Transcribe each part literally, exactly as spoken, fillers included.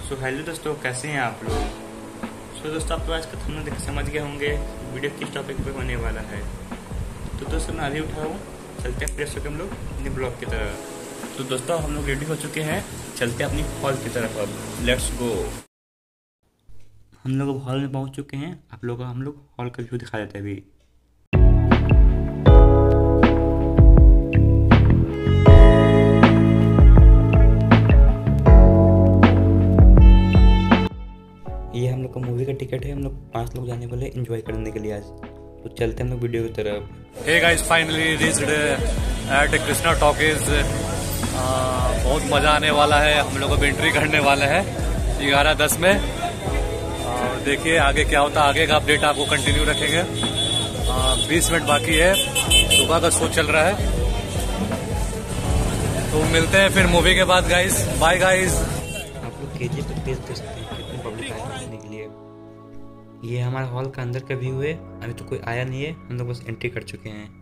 So hello दोस्तों, कैसे हैं आप लोग। सो so, दोस्तों आप तो आज का थंबनेल देख समझ गए होंगे वीडियो किस टॉपिक पे होने वाला है। तो दोस्तों मैं अभी उठा हूँ, चलते हैं फ्रेश होकर हम लोग अपने ब्लॉग की तरफ। तो दोस्तों हम लोग रेडी हो चुके हैं, चलते हैं अपनी हॉल की तरफ। अब लेट्स गो। हम लोग हॉल में पहुँच चुके हैं, आप लोगों को हम लोग हॉल का व्यू दिखा देते हैं अभी। ये हम लोग का मूवी का टिकट है, हम लोग पांच लोग जाने वाले एंजॉय करने के लिए आज। तो चलते हम लोग वीडियो की तरफ। Hey guys, finally reached at Krishna Talkies. बहुत मज़ा आने वाला है, हम लोग अब एंट्री करने वाले हैं ग्यारह दस में। uh, देखिए आगे क्या होता है, आगे का अपडेट आपको कंटिन्यू रखेंगे। बीस मिनट बाकी है, सुबह का शो चल रहा है। तो मिलते हैं फिर मूवी के बाद गाइस। Bye guys. आप लोग केजी पे टेस्ट कर सकते हैं कितनी पब्लिक आए देखने के लिए। ये हमारा हॉल का अंदर का व्यू है, अभी तो कोई आया नहीं है, हम लोग बस एंट्री कर चुके हैं।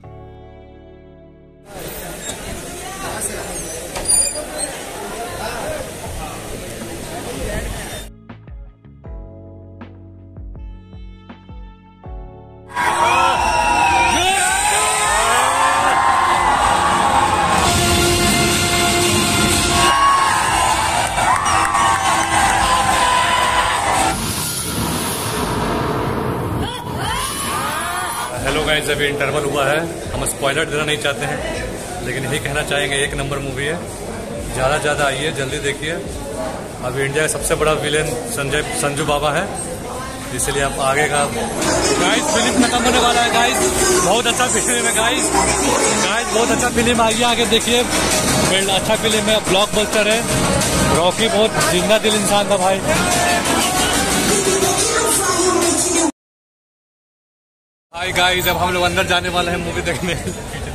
हेलो गाइस, अभी इंटरवल हुआ है। हम स्पॉइलर देना नहीं चाहते हैं, लेकिन यही कहना चाहेंगे एक नंबर मूवी है। ज़्यादा ज़्यादा आइए, जल्दी देखिए। अभी इंडिया का सबसे बड़ा विलेन संजय संजू बाबा है, इसलिए आप आगे का। गाइस फिल्म खत्म होने वाला है गाइस, बहुत अच्छा फिल्म है गाइस। गाइस बहुत अच्छा फिल्म, आइए आगे देखिए। अच्छा फिल्म है, ब्लॉकबस्टर है। रॉकी बहुत जिंदा दिल इंसान था भाई। हाय गाइस, अब हम लोग अंदर जाने वाले हैं मूवी देखने।